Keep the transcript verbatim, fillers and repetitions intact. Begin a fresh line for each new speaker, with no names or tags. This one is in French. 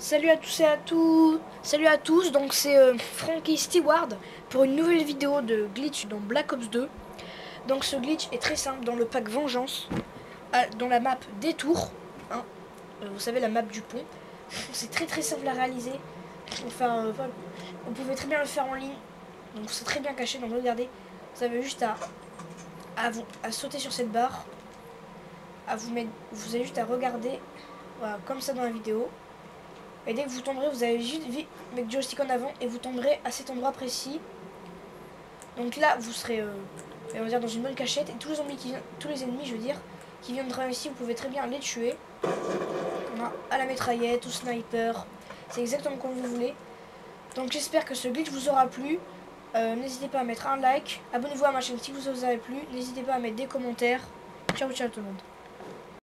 Salut à tous et à tous, salut à tous, donc c'est euh, Frankie Steward pour une nouvelle vidéo de glitch dans Black Ops deux. Donc ce glitch est très simple dans le pack Vengeance, à, dans la map Détour, hein, euh, vous savez la map du pont. C'est très très simple à réaliser, enfin, euh, vous pouvez très bien le faire en ligne, donc c'est très bien caché, donc regardez, vous avez juste à, à, vous, à sauter sur cette barre, à vous mettre, vous avez juste à regarder, voilà, comme ça dans la vidéo. Et dès que vous tomberez, vous allez juste mettre le joystick en avant et vous tomberez à cet endroit précis. Donc là, vous serez euh, on va dire dans une bonne cachette. Et tous les zombies qui viennent, tous les ennemis, je veux dire, qui viendront ici, vous pouvez très bien les tuer. Voilà, à la mitraillette, au sniper. C'est exactement comme vous voulez. Donc j'espère que ce glitch vous aura plu. Euh, N'hésitez pas à mettre un like. Abonnez-vous à ma chaîne si vous avez plu. N'hésitez pas à mettre des commentaires. Ciao, ciao tout le monde.